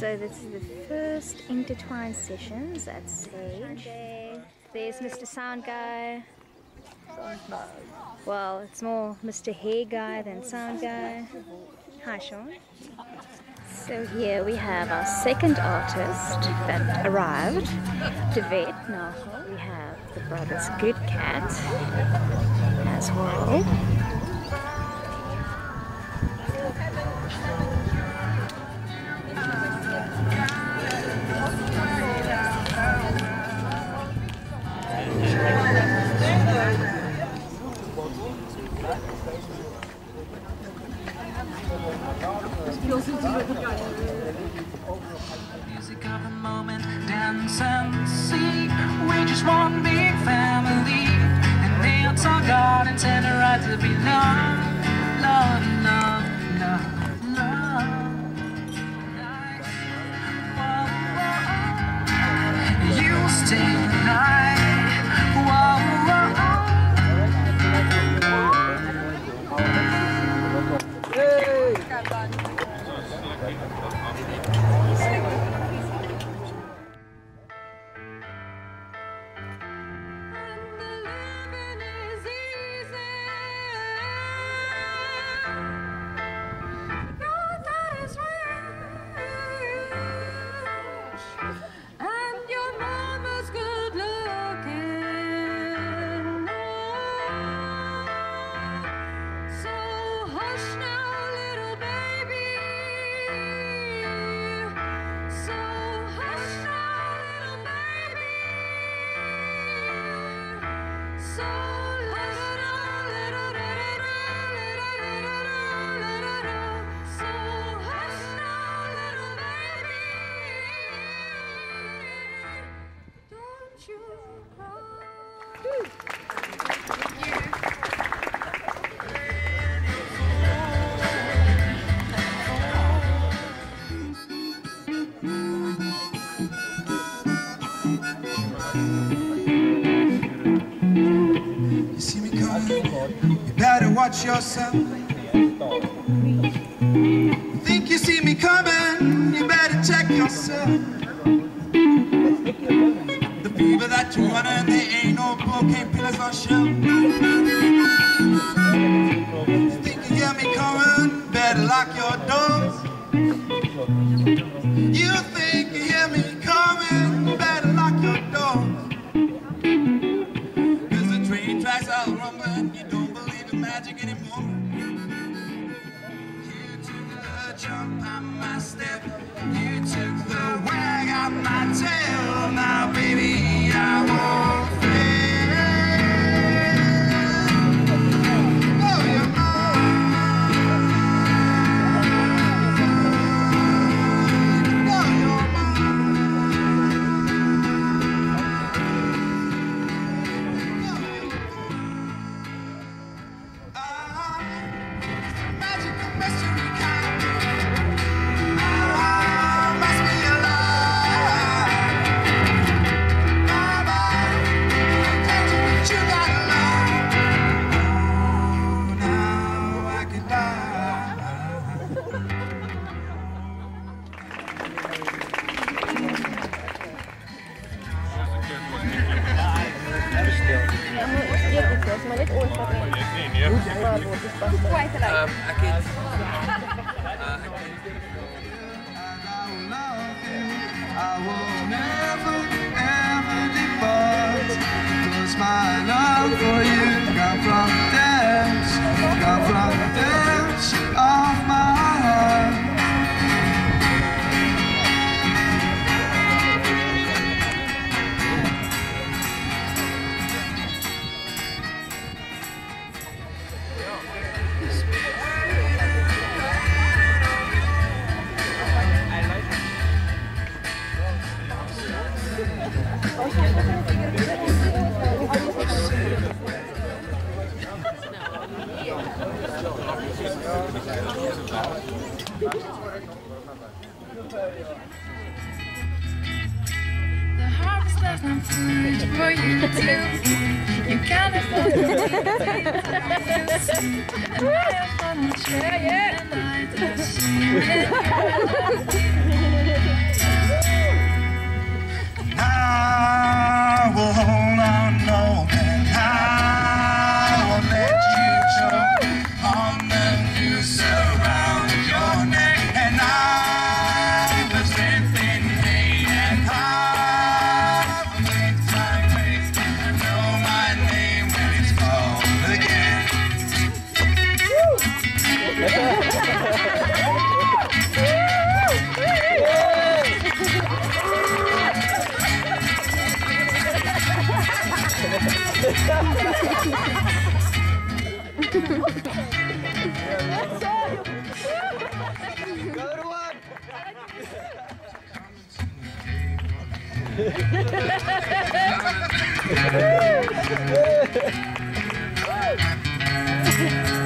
So this is the first Intertwined sessions at stage. There's Mr. Sound Guy. Well, it's more Mr. Hair Guy than Sound Guy. Hi, Sean. So here we have our second artist that arrived to vet. Now we have the brothers Good Cat as well. Music of the moment, dance and see. We just one big family, and dance our God and tend the right to be loved, love, love, love, love. You stay the night. Whoa, whoa, whoa. Watch yourself. Think you see me coming, you better check yourself. The fever that you're running, there ain't no blockade pillars on shelf. Think you hear me coming, better lock your doors. You think you hear me coming, better lock your doors. Cause the train tracks are rumbling, you don't believe in magic anymore. You took the jump on my step, you took the wag on my tail. Now baby, I won't fail. Oh, you're I will never, ever depart. 'Cause my love for you come from the depths of my heart. The harvest left no food for you too. You can't afford to take it. And I have fun with you, and I just see it. Go to one.